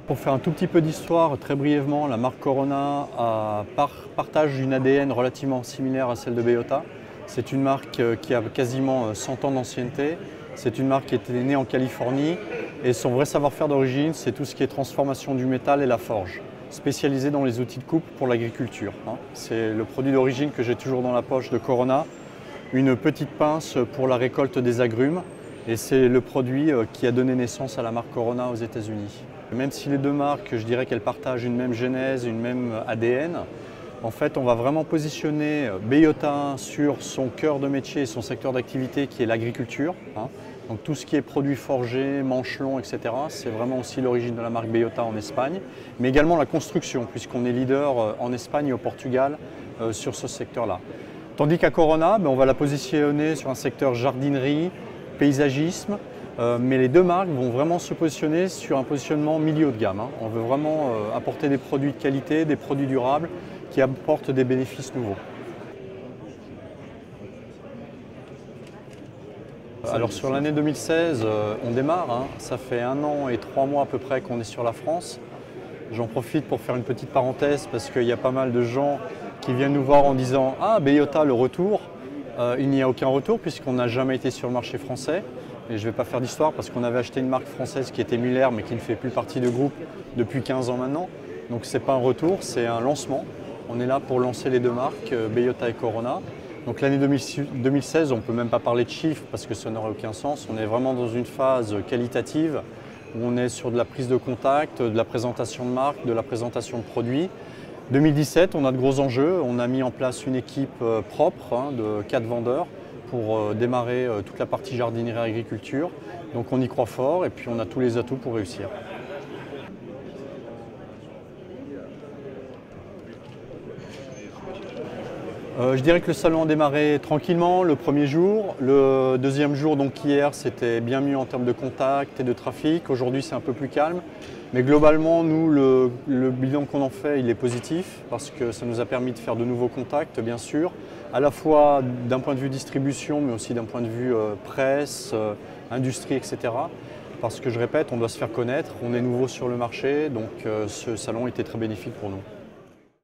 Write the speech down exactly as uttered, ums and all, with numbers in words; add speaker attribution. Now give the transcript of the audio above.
Speaker 1: Pour faire un tout petit peu d'histoire, très brièvement, la marque Corona a par, partage une A D N relativement similaire à celle de Beyota. C'est une marque qui a quasiment cent ans d'ancienneté. C'est une marque qui était née en Californie et son vrai savoir-faire d'origine, c'est tout ce qui est transformation du métal et la forge, spécialisée dans les outils de coupe pour l'agriculture. C'est le produit d'origine que j'ai toujours dans la poche de Corona, une petite pince pour la récolte des agrumes. Et c'est le produit qui a donné naissance à la marque Corona aux États-Unis. Même si les deux marques, je dirais qu'elles partagent une même genèse, une même A D N, en fait, on va vraiment positionner Beyota sur son cœur de métier et son secteur d'activité qui est l'agriculture. Hein. Donc tout ce qui est produits forgés, manches longs, et cetera, c'est vraiment aussi l'origine de la marque Beyota en Espagne, mais également la construction, puisqu'on est leader en Espagne et au Portugal euh, sur ce secteur-là. Tandis qu'à Corona, ben, on va la positionner sur un secteur jardinerie, paysagisme, euh, mais les deux marques vont vraiment se positionner sur un positionnement milieu de gamme. Hein. On veut vraiment euh, apporter des produits de qualité, des produits durables qui apportent des bénéfices nouveaux. Alors sur l'année deux mille seize, euh, on démarre, hein. Ça fait un an et trois mois à peu près qu'on est sur la France. J'en profite pour faire une petite parenthèse parce qu'il y a pas mal de gens qui viennent nous voir en disant « Ah, Beyota, le retour ». Euh, il n'y a aucun retour puisqu'on n'a jamais été sur le marché français. Et je ne vais pas faire d'histoire parce qu'on avait acheté une marque française qui était Muller mais qui ne fait plus partie du groupe depuis quinze ans maintenant. Donc ce n'est pas un retour, c'est un lancement. On est là pour lancer les deux marques, Beyota et Corona. Donc l'année deux mille seize, on ne peut même pas parler de chiffres parce que ça n'aurait aucun sens. On est vraiment dans une phase qualitative où on est sur de la prise de contact, de la présentation de marque, de la présentation de produits. deux mille dix-sept, on a de gros enjeux. On a mis en place une équipe propre hein, de quatre vendeurs pour démarrer toute la partie jardinerie et agriculture. Donc on y croit fort et puis on a tous les atouts pour réussir. Euh, je dirais que le salon a démarré tranquillement le premier jour. Le deuxième jour, donc hier, c'était bien mieux en termes de contact et de trafic. Aujourd'hui, c'est un peu plus calme. Mais globalement, nous, le, le bilan qu'on en fait, il est positif parce que ça nous a permis de faire de nouveaux contacts, bien sûr, à la fois d'un point de vue distribution, mais aussi d'un point de vue euh, presse, euh, industrie, et cetera. Parce que je répète, on doit se faire connaître, on est nouveau sur le marché, donc euh, ce salon était très bénéfique pour nous.